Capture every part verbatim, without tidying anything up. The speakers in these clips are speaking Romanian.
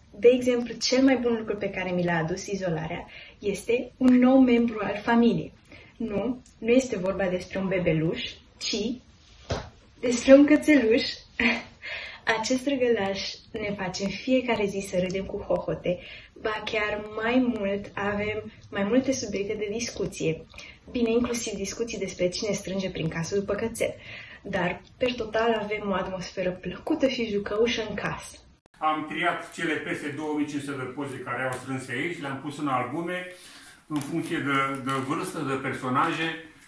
De exemplu, cel mai bun lucru pe care mi l-a adus izolarea este un nou membru al familiei. Nu, nu este vorba despre un bebeluș, ci despre un cățeluș. Acest răgălaș ne face în fiecare zi să râdem cu hohote, ba chiar mai mult avem mai multe subiecte de discuție. Bine, inclusiv discuții despre cine strânge prin casă după cățel, dar per total avem o atmosferă plăcută și jucăușă în casă. Am triat cele peste două mii cinci sute de poze care au strâns aici, le-am pus în albume în funcție de, de vârstă, de personaje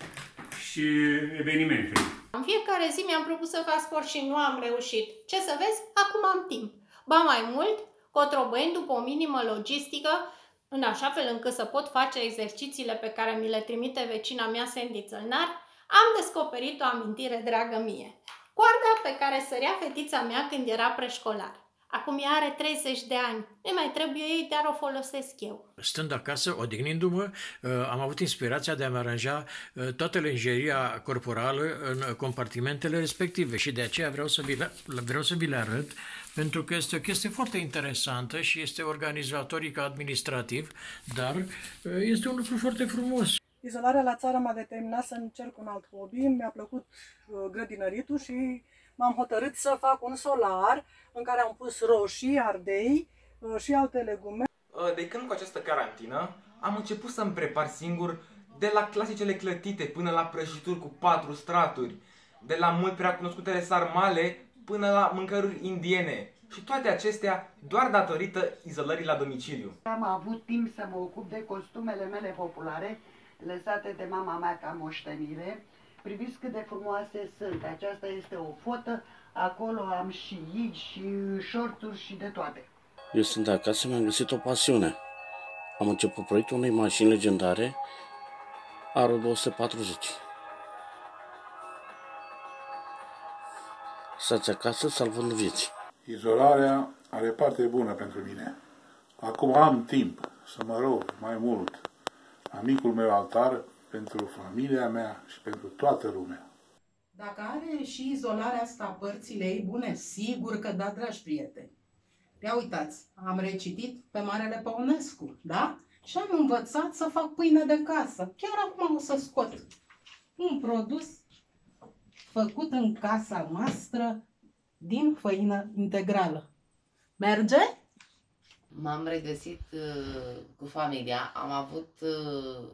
și evenimente. În fiecare zi mi-am propus să fac sport și nu am reușit. Ce să vezi? Acum am timp. Ba mai mult, cotrobăind după o minimă logistică, în așa fel încât să pot face exercițiile pe care mi le trimite vecina mea Sandy Țălnar, am descoperit o amintire dragă mie. Coarda pe care sărea fetița mea când era preșcolar. Acum ea are treizeci de ani. Nu mai trebuie ei, dar o folosesc eu. Stând acasă, odihnindu-mă, am avut inspirația de a-mi aranja toată lenjeria corporală în compartimentele respective și de aceea vreau să vi le, vreau să vi le arăt, pentru că este o chestie foarte interesantă și este organizatorică administrativ, dar este un lucru foarte frumos. Izolarea la țară m-a determinat să încerc un alt hobby. Mi-a plăcut grădinăritul și m-am hotărât să fac un solar în care am pus roșii, ardei și alte legume. De când cu această carantină am început să-mi prepar singur, de la clasicele clătite până la prăjituri cu patru straturi, de la mult prea cunoscutele sarmale până la mâncăruri indiene. Și toate acestea doar datorită izolării la domiciliu. Am avut timp să mă ocup de costumele mele populare, lăsate de mama mea ca moștenire. Priviți cât de frumoase sunt. Aceasta este o fotă. Acolo am și igi, și șorturi și de toate. Eu sunt acasă, mi-am găsit o pasiune. Am început proiectul unei mașini legendare, Aro două sute patruzeci. Stați acasă, salvând vieți. Izolarea are parte bună pentru mine. Acum am timp să mă rog mai mult la micul meu altar pentru familia mea și pentru toată lumea. Dacă are și izolarea asta părțile ei bune, sigur că da, dragi prieteni. Ia uitați, am recitit pe Marele Păunescu, da? Și am învățat să fac pâine de casă. Chiar acum o să scot un produs făcut în casa noastră din făină integrală. Merge? M-am regăsit uh, cu familia. Am avut uh,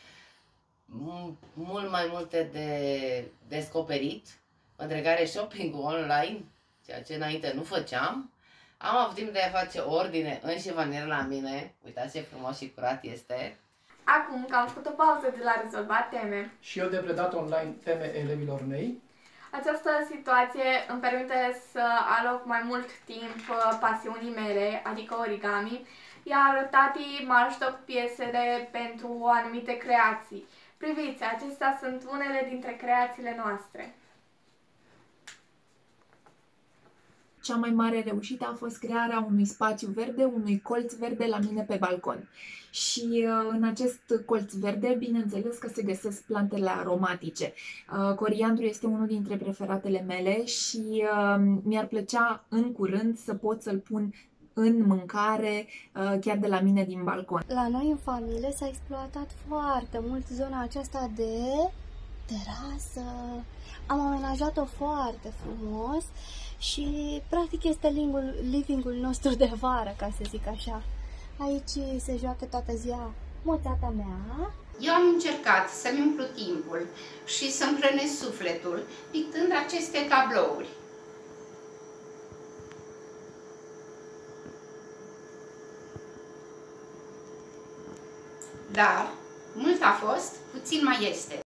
mult mai multe de descoperit, între care shopping-ul online, ceea ce înainte nu făceam. Am avut timp de a face ordine în șifonier la mine. Uitați ce frumos și curat este. Acum că am făcut o pauză de la rezolvat teme și eu de predat online teme elevilor mei, această situație îmi permite să aloc mai mult timp pasiunii mele, adică origami, iar tati mă ajută cu piesele pentru anumite creații. Priviți, acestea sunt unele dintre creațiile noastre. Cea mai mare reușită a fost crearea unui spațiu verde, unui colț verde la mine pe balcon. Și în acest colț verde, bineînțeles că se găsesc plantele aromatice. Coriandrul este unul dintre preferatele mele și mi-ar plăcea în curând să pot să-l pun în mâncare chiar de la mine din balcon. La noi în familie s-a exploatat foarte mult zona aceasta de terasă. Am amenajat-o foarte frumos și practic este living-ul nostru de vară, ca să zic așa. Aici se joacă toată ziua moțata mea. Eu am încercat să-mi umplu timpul și să-mi hrănesc sufletul pictând aceste tablouri. Dar mult a fost, puțin mai este.